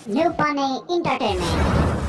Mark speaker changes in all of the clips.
Speaker 1: Nupane Entertainment.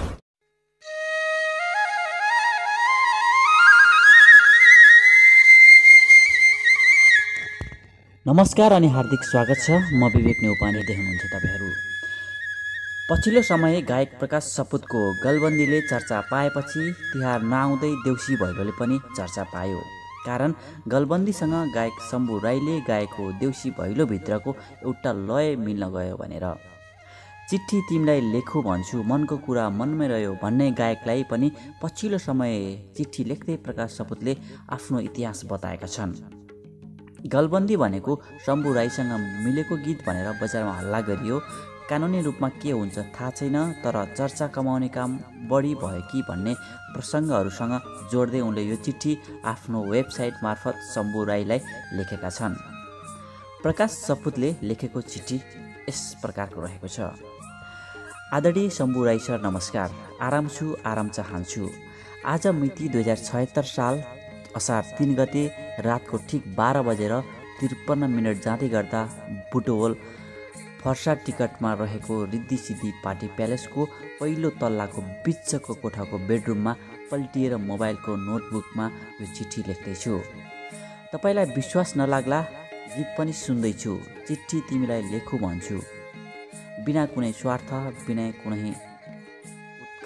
Speaker 2: नमस्कार अनि हार्दिक स्वागत छ। म विवेक नेउपाने देख्नुहुन्छ तपाईहरू। पछिल्लो समय गायक प्रकाश सपुतको गलबन्दीले चर्चा पाएपछि तिहार नआउँदै देउसी भैलोले पनि चर्चा पायो। कारण गलबन्दीसँग गायक शम्भु राईले गाएको देउसी भैलोभित्रको एउटा लय मिल्न गयो भनेर। चिट्ठी तिमीलाई लेखु भन्छु मनको कुरा मनमै रह्यो भन्ने गायकलाई पनि पछिल्लो समय चिट्ठी लेख्दै प्रकाश सपुतले आफ्नो इतिहास बताएका छन्। गलबन्दी भनेको शम्भु राईसँग मिलेको गीत भनेर बजारमा हल्ला गरियो। कानुनी रूपमा के हुन्छ थाहा छैन, तर चर्चा कमाउने काम बढी भयो कि भन्ने प्रसङ्गहरूसँग जोड्दै उनले यो चिठी आफ्नो वेबसाइट मार्फत शम्भु राईलाई लेखेका छन्। प्रकाश सपुतले लेखेको चिठी यस प्रकारको रहेको छ। आदरणीय शम्भु राई सर नमस्कार। आराम छु, आराम चाहन्छु। आज मिति 2076 साल असार 3 गते रातको ठिक 12 बजेर 53 मिनट जाँदै गर्दा बुटवल फर्सा टिकटमा रहेको रिद्धि सिद्धि पार्टी प्यालेसको पहिलो तल्लाको बिचको कोठाको बेडरुममा पल्टिएर मोबाइलको नोटबुकमा यो चिठी लेख्दैछु। तपाईँलाई विश्वास नलाग्ला, गीत पनि सुन्दैछु। चिठी तिमीलाई लेखु भन्छु, बिना कुनै स्वार्थ, बिना कुनै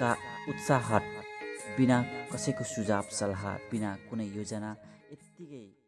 Speaker 2: उत्साहट, बिना कसैको सुझाव सल्लाह, बिना कुनै योजना, यत्तिकै